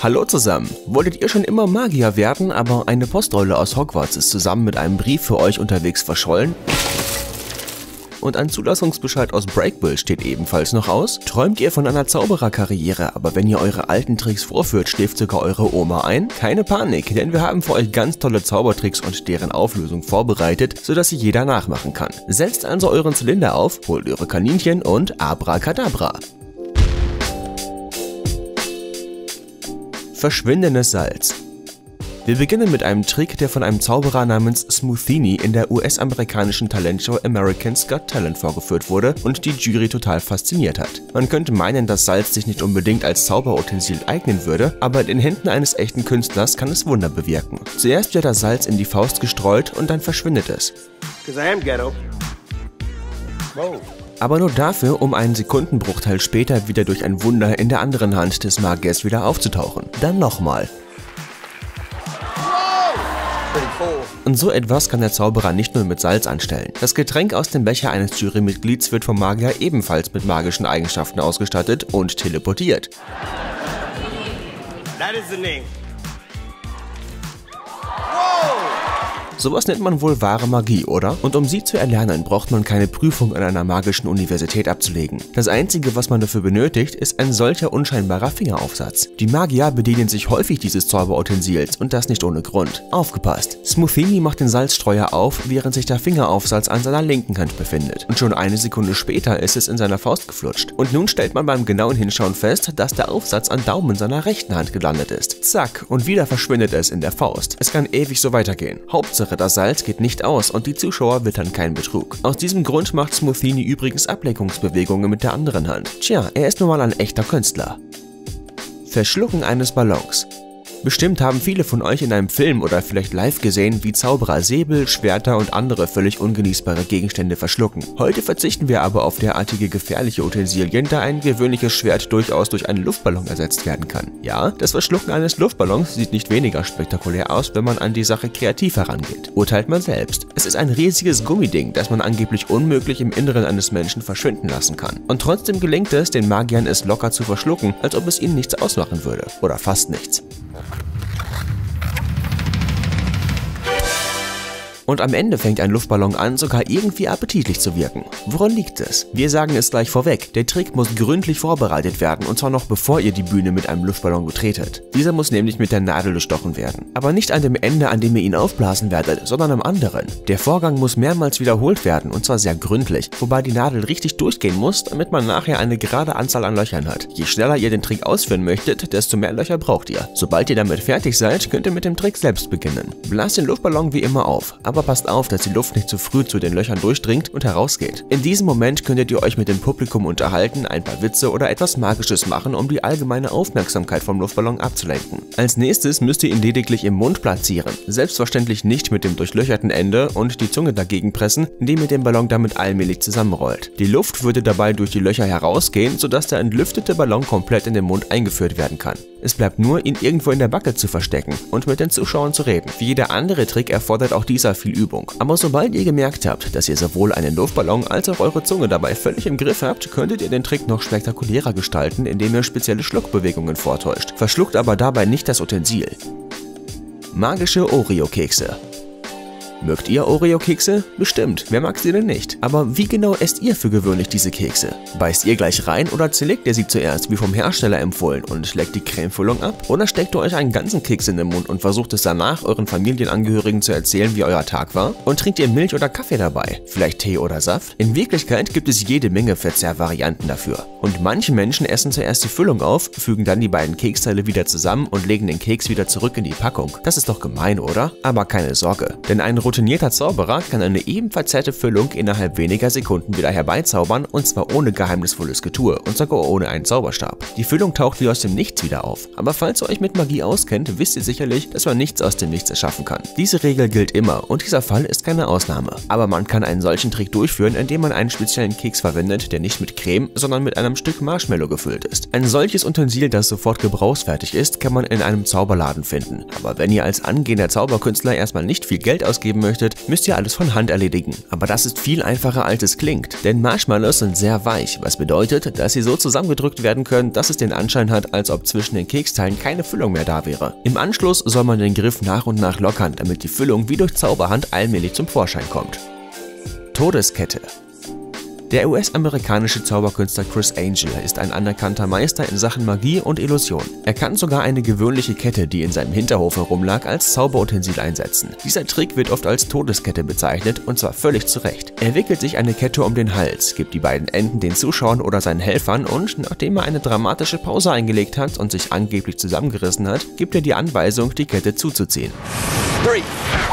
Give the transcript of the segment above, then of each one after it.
Hallo zusammen! Wolltet ihr schon immer Magier werden, aber eine Postrolle aus Hogwarts ist zusammen mit einem Brief für euch unterwegs verschollen? Und ein Zulassungsbescheid aus Breakable steht ebenfalls noch aus? Träumt ihr von einer Zaubererkarriere, aber wenn ihr eure alten Tricks vorführt, schläft sogar eure Oma ein? Keine Panik, denn wir haben für euch ganz tolle Zaubertricks und deren Auflösung vorbereitet, sodass sie jeder nachmachen kann. Setzt also euren Zylinder auf, holt eure Kaninchen und Abracadabra! Verschwindendes Salz. Wir beginnen mit einem Trick, der von einem Zauberer namens Smoothini in der US-amerikanischen Talentshow America's Got Talent vorgeführt wurde und die Jury total fasziniert hat. Man könnte meinen, dass Salz sich nicht unbedingt als Zauberutensil eignen würde, aber in den Händen eines echten Künstlers kann es Wunder bewirken. Zuerst wird das Salz in die Faust gestreut und dann verschwindet es. Aber nur dafür, um einen Sekundenbruchteil später wieder durch ein Wunder in der anderen Hand des Magiers wieder aufzutauchen. Dann nochmal. Und so etwas kann der Zauberer nicht nur mit Salz anstellen. Das Getränk aus dem Becher eines Jurymitglieds wird vom Magier ebenfalls mit magischen Eigenschaften ausgestattet und teleportiert. That is the name. Sowas nennt man wohl wahre Magie, oder? Und um sie zu erlernen, braucht man keine Prüfung an einer magischen Universität abzulegen. Das Einzige, was man dafür benötigt, ist ein solcher unscheinbarer Fingeraufsatz. Die Magier bedienen sich häufig dieses Zauberutensils und das nicht ohne Grund. Aufgepasst! Smoothini macht den Salzstreuer auf, während sich der Fingeraufsatz an seiner linken Hand befindet. Und schon eine Sekunde später ist es in seiner Faust geflutscht. Und nun stellt man beim genauen Hinschauen fest, dass der Aufsatz am Daumen seiner rechten Hand gelandet ist. Zack! Und wieder verschwindet es in der Faust. Es kann ewig so weitergehen. Hauptsache, das Salz geht nicht aus und die Zuschauer wittern keinen Betrug. Aus diesem Grund macht Smoothini übrigens Ablenkungsbewegungen mit der anderen Hand. Tja, er ist nun mal ein echter Künstler. Verschlucken eines Ballons. Bestimmt haben viele von euch in einem Film oder vielleicht live gesehen, wie Zauberer Säbel, Schwerter und andere völlig ungenießbare Gegenstände verschlucken. Heute verzichten wir aber auf derartige gefährliche Utensilien, da ein gewöhnliches Schwert durchaus durch einen Luftballon ersetzt werden kann. Ja, das Verschlucken eines Luftballons sieht nicht weniger spektakulär aus, wenn man an die Sache kreativ herangeht. Urteilt man selbst. Es ist ein riesiges Gummiding, das man angeblich unmöglich im Inneren eines Menschen verschwinden lassen kann. Und trotzdem gelingt es, den Magiern es locker zu verschlucken, als ob es ihnen nichts ausmachen würde. Oder fast nichts. Und am Ende fängt ein Luftballon an, sogar irgendwie appetitlich zu wirken. Woran liegt es? Wir sagen es gleich vorweg, der Trick muss gründlich vorbereitet werden und zwar noch bevor ihr die Bühne mit einem Luftballon betretet. Dieser muss nämlich mit der Nadel bestochen werden. Aber nicht an dem Ende, an dem ihr ihn aufblasen werdet, sondern am anderen. Der Vorgang muss mehrmals wiederholt werden und zwar sehr gründlich, wobei die Nadel richtig durchgehen muss, damit man nachher eine gerade Anzahl an Löchern hat. Je schneller ihr den Trick ausführen möchtet, desto mehr Löcher braucht ihr. Sobald ihr damit fertig seid, könnt ihr mit dem Trick selbst beginnen. Blast den Luftballon wie immer auf, aber passt auf, dass die Luft nicht zu früh zu den Löchern durchdringt und herausgeht. In diesem Moment könntet ihr euch mit dem Publikum unterhalten, ein paar Witze oder etwas Magisches machen, um die allgemeine Aufmerksamkeit vom Luftballon abzulenken. Als nächstes müsst ihr ihn lediglich im Mund platzieren. Selbstverständlich nicht mit dem durchlöcherten Ende und die Zunge dagegen pressen, indem ihr den Ballon damit allmählich zusammenrollt. Die Luft würde dabei durch die Löcher herausgehen, sodass der entlüftete Ballon komplett in den Mund eingeführt werden kann. Es bleibt nur, ihn irgendwo in der Backe zu verstecken und mit den Zuschauern zu reden. Wie jeder andere Trick erfordert auch dieser viel Übung. Aber sobald ihr gemerkt habt, dass ihr sowohl einen Luftballon als auch eure Zunge dabei völlig im Griff habt, könntet ihr den Trick noch spektakulärer gestalten, indem ihr spezielle Schluckbewegungen vortäuscht. Verschluckt aber dabei nicht das Utensil. Magische Oreo-Kekse. Mögt ihr Oreo-Kekse? Bestimmt, wer mag sie denn nicht? Aber wie genau esst ihr für gewöhnlich diese Kekse? Beißt ihr gleich rein oder zerlegt ihr sie zuerst, wie vom Hersteller empfohlen, und leckt die Cremefüllung ab? Oder steckt ihr euch einen ganzen Keks in den Mund und versucht es danach euren Familienangehörigen zu erzählen, wie euer Tag war? Und trinkt ihr Milch oder Kaffee dabei? Vielleicht Tee oder Saft? In Wirklichkeit gibt es jede Menge Verzehrvarianten dafür. Und manche Menschen essen zuerst die Füllung auf, fügen dann die beiden Keksteile wieder zusammen und legen den Keks wieder zurück in die Packung. Das ist doch gemein, oder? Aber keine Sorge, denn ein routinierter Zauberer kann eine eben verzerrte Füllung innerhalb weniger Sekunden wieder herbeizaubern und zwar ohne geheimnisvolles Getue und sogar ohne einen Zauberstab. Die Füllung taucht wie aus dem Nichts wieder auf. Aber falls ihr euch mit Magie auskennt, wisst ihr sicherlich, dass man nichts aus dem Nichts erschaffen kann. Diese Regel gilt immer und dieser Fall ist keine Ausnahme. Aber man kann einen solchen Trick durchführen, indem man einen speziellen Keks verwendet, der nicht mit Creme, sondern mit einem Stück Marshmallow gefüllt ist. Ein solches Utensil, das sofort gebrauchsfertig ist, kann man in einem Zauberladen finden. Aber wenn ihr als angehender Zauberkünstler erstmal nicht viel Geld ausgeben möchtet, müsst ihr alles von Hand erledigen. Aber das ist viel einfacher, als es klingt, denn Marshmallows sind sehr weich, was bedeutet, dass sie so zusammengedrückt werden können, dass es den Anschein hat, als ob zwischen den Keksteilen keine Füllung mehr da wäre. Im Anschluss soll man den Griff nach und nach lockern, damit die Füllung wie durch Zauberhand allmählich zum Vorschein kommt. Todeskette. Der US-amerikanische Zauberkünstler Criss Angel ist ein anerkannter Meister in Sachen Magie und Illusion. Er kann sogar eine gewöhnliche Kette, die in seinem Hinterhof herumlag, als Zauberutensil einsetzen. Dieser Trick wird oft als Todeskette bezeichnet und zwar völlig zu Recht. Er wickelt sich eine Kette um den Hals, gibt die beiden Enden den Zuschauern oder seinen Helfern und, nachdem er eine dramatische Pause eingelegt hat und sich angeblich zusammengerissen hat, gibt er die Anweisung, die Kette zuzuziehen. 3.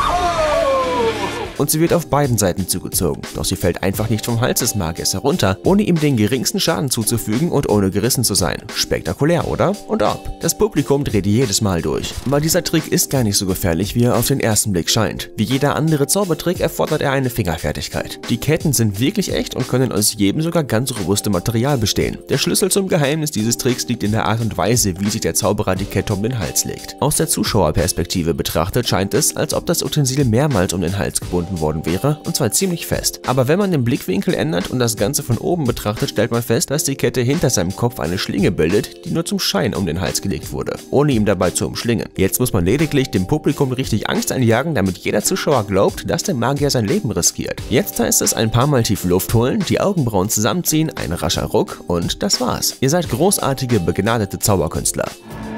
Und sie wird auf beiden Seiten zugezogen, doch sie fällt einfach nicht vom Hals des Magiers herunter, ohne ihm den geringsten Schaden zuzufügen und ohne gerissen zu sein. Spektakulär, oder? Und ob. Das Publikum dreht jedes Mal durch. Aber dieser Trick ist gar nicht so gefährlich, wie er auf den ersten Blick scheint. Wie jeder andere Zaubertrick erfordert er eine Fingerfertigkeit. Die Ketten sind wirklich echt und können aus jedem sogar ganz robustem Material bestehen. Der Schlüssel zum Geheimnis dieses Tricks liegt in der Art und Weise, wie sich der Zauberer die Kette um den Hals legt. Aus der Zuschauerperspektive betrachtet scheint es, als ob das Utensil mehrmals um den Hals gebunden worden wäre, und zwar ziemlich fest. Aber wenn man den Blickwinkel ändert und das Ganze von oben betrachtet, stellt man fest, dass die Kette hinter seinem Kopf eine Schlinge bildet, die nur zum Schein um den Hals gelegt wurde, ohne ihn dabei zu umschlingen. Jetzt muss man lediglich dem Publikum richtig Angst einjagen, damit jeder Zuschauer glaubt, dass der Magier sein Leben riskiert. Jetzt heißt es ein paar Mal tief Luft holen, die Augenbrauen zusammenziehen, ein rascher Ruck und das war's. Ihr seid großartige, begnadete Zauberkünstler.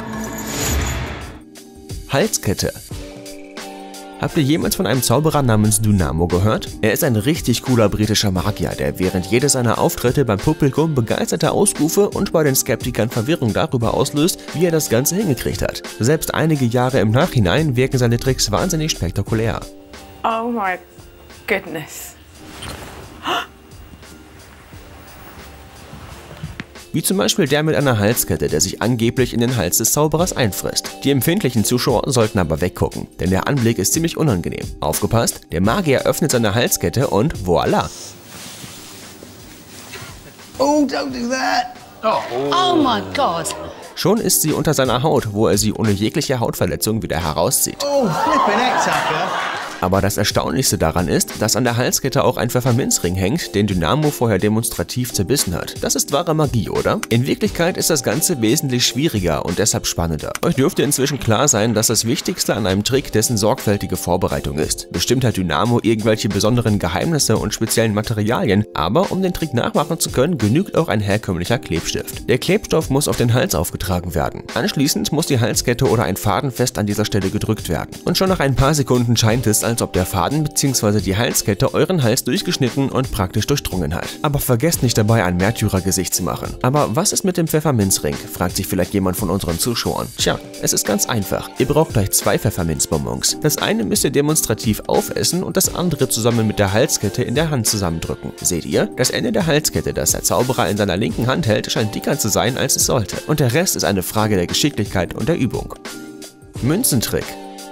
Halskette. Habt ihr jemals von einem Zauberer namens Dynamo gehört? Er ist ein richtig cooler britischer Magier, der während jedes seiner Auftritte beim Publikum begeisterte Ausrufe und bei den Skeptikern Verwirrung darüber auslöst, wie er das Ganze hingekriegt hat. Selbst einige Jahre im Nachhinein wirken seine Tricks wahnsinnig spektakulär. Oh my goodness. Wie zum Beispiel der mit einer Halskette, der sich angeblich in den Hals des Zauberers einfrisst. Die empfindlichen Zuschauer sollten aber weggucken, denn der Anblick ist ziemlich unangenehm. Aufgepasst, der Magier öffnet seine Halskette und voilà! Oh, don't do that! Oh my God! Schon ist sie unter seiner Haut, wo er sie ohne jegliche Hautverletzung wieder herauszieht. Oh, flippin' heck, Aber das Erstaunlichste daran ist, dass an der Halskette auch ein Pfefferminzring hängt, den Dynamo vorher demonstrativ zerbissen hat. Das ist wahre Magie, oder? In Wirklichkeit ist das Ganze wesentlich schwieriger und deshalb spannender. Euch dürfte inzwischen klar sein, dass das Wichtigste an einem Trick dessen sorgfältige Vorbereitung ist. Bestimmt hat Dynamo irgendwelche besonderen Geheimnisse und speziellen Materialien, aber um den Trick nachmachen zu können, genügt auch ein herkömmlicher Klebstift. Der Klebstoff muss auf den Hals aufgetragen werden. Anschließend muss die Halskette oder ein Faden fest an dieser Stelle gedrückt werden. Und schon nach ein paar Sekunden scheint es, als ob der Faden bzw. die Halskette euren Hals durchgeschnitten und praktisch durchdrungen hat. Aber vergesst nicht dabei, ein Märtyrergesicht zu machen. Aber was ist mit dem Pfefferminzring? Fragt sich vielleicht jemand von unseren Zuschauern. Tja, es ist ganz einfach. Ihr braucht gleich 2 Pfefferminzbonbons. Das eine müsst ihr demonstrativ aufessen und das andere zusammen mit der Halskette in der Hand zusammendrücken. Seht ihr? Das Ende der Halskette, das der Zauberer in seiner linken Hand hält, scheint dicker zu sein, als es sollte. Und der Rest ist eine Frage der Geschicklichkeit und der Übung. Münzentrick.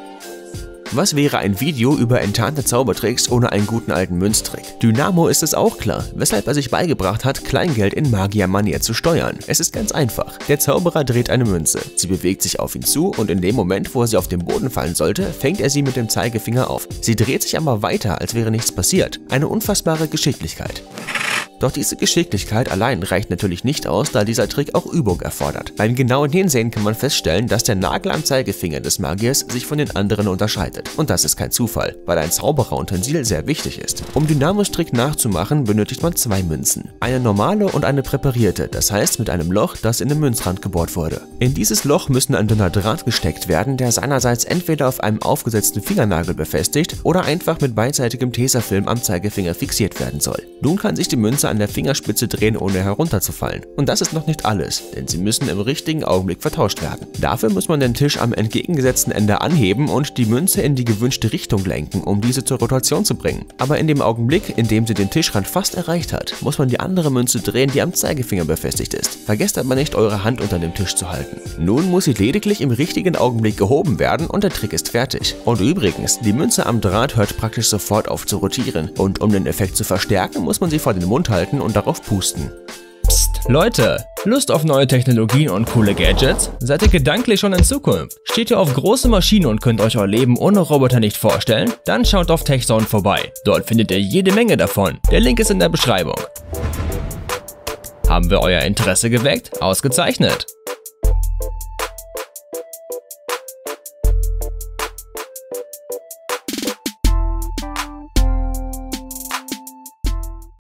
Was wäre ein Video über enttarnte Zaubertricks ohne einen guten alten Münztrick? Dynamo ist es auch klar, weshalb er sich beigebracht hat, Kleingeld in Magiermanier zu steuern. Es ist ganz einfach. Der Zauberer dreht eine Münze. Sie bewegt sich auf ihn zu und in dem Moment, wo er sie auf den Boden fallen sollte, fängt er sie mit dem Zeigefinger auf. Sie dreht sich aber weiter, als wäre nichts passiert. Eine unfassbare Geschicklichkeit. Doch diese Geschicklichkeit allein reicht natürlich nicht aus, da dieser Trick auch Übung erfordert. Beim genauen Hinsehen kann man feststellen, dass der Nagel am Zeigefinger des Magiers sich von den anderen unterscheidet. Und das ist kein Zufall, weil ein Zaubererutensil sehr wichtig ist. Um Dynamos Trick nachzumachen, benötigt man 2 Münzen. Eine normale und eine präparierte, das heißt mit einem Loch, das in den Münzrand gebohrt wurde. In dieses Loch müssen ein dünner Draht gesteckt werden, der seinerseits entweder auf einem aufgesetzten Fingernagel befestigt oder einfach mit beidseitigem Tesafilm am Zeigefinger fixiert werden soll. Nun kann sich die Münze an der Fingerspitze drehen, ohne herunterzufallen. Und das ist noch nicht alles, denn sie müssen im richtigen Augenblick vertauscht werden. Dafür muss man den Tisch am entgegengesetzten Ende anheben und die Münze in die gewünschte Richtung lenken, um diese zur Rotation zu bringen. Aber in dem Augenblick, in dem sie den Tischrand fast erreicht hat, muss man die andere Münze drehen, die am Zeigefinger befestigt ist. Vergesst aber nicht, eure Hand unter dem Tisch zu halten. Nun muss sie lediglich im richtigen Augenblick gehoben werden und der Trick ist fertig. Und übrigens, die Münze am Draht hört praktisch sofort auf zu rotieren und um den Effekt zu verstärken, muss man sie vor den Mund halten und darauf pusten. Psst. Leute, Lust auf neue Technologien und coole Gadgets? Seid ihr gedanklich schon in Zukunft? Steht ihr auf große Maschinen und könnt euch euer Leben ohne Roboter nicht vorstellen? Dann schaut auf TechZone vorbei. Dort findet ihr jede Menge davon. Der Link ist in der Beschreibung. Haben wir euer Interesse geweckt? Ausgezeichnet!